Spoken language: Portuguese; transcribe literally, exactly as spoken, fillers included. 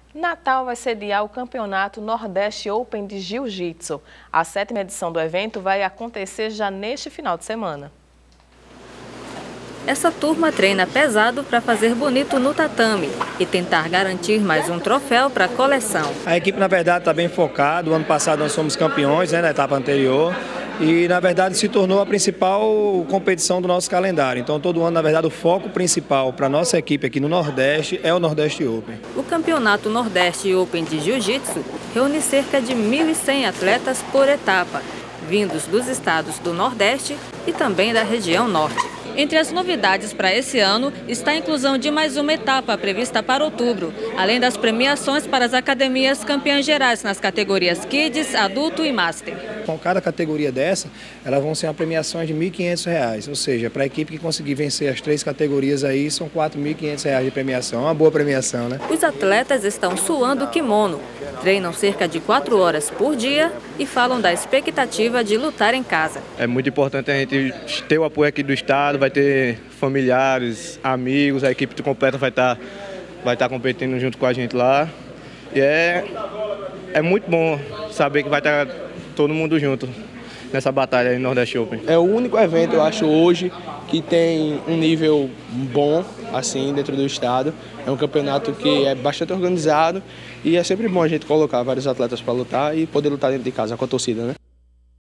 Natal vai sediar o Campeonato Nordeste Open de Jiu-Jitsu. A sétima edição do evento vai acontecer já neste final de semana. Essa turma treina pesado para fazer bonito no tatame e tentar garantir mais um troféu para a coleção. A equipe, na verdade, está bem focada. O ano passado nós fomos campeões, né, na etapa anterior. E, na verdade, se tornou a principal competição do nosso calendário. Então, todo ano, na verdade, o foco principal para a nossa equipe aqui no Nordeste é o Nordeste Open. O Campeonato Nordeste Open de Jiu-Jitsu reúne cerca de mil e cem atletas por etapa, vindos dos estados do Nordeste e também da região Norte. Entre as novidades para esse ano está a inclusão de mais uma etapa prevista para outubro, além das premiações para as academias campeãs gerais nas categorias Kids, Adulto e Master. Com cada categoria dessa, elas vão ser uma premiação de mil e quinhentos reais, ou seja, para a equipe que conseguir vencer as três categorias aí, são quatro mil e quinhentos reais de premiação, uma boa premiação, né? Os atletas estão suando o kimono, treinam cerca de quatro horas por dia e falam da expectativa de lutar em casa. É muito importante a gente ter o apoio aqui do estado, vai ter familiares, amigos, a equipe completa vai estar vai estar competindo junto com a gente lá. E é, é muito bom saber que vai estar todo mundo junto nessa batalha aí no Nordeste Open. É o único evento, eu acho, hoje que tem um nível bom, assim, dentro do estado. É um campeonato que é bastante organizado e é sempre bom a gente colocar vários atletas para lutar e poder lutar dentro de casa com a torcida, né?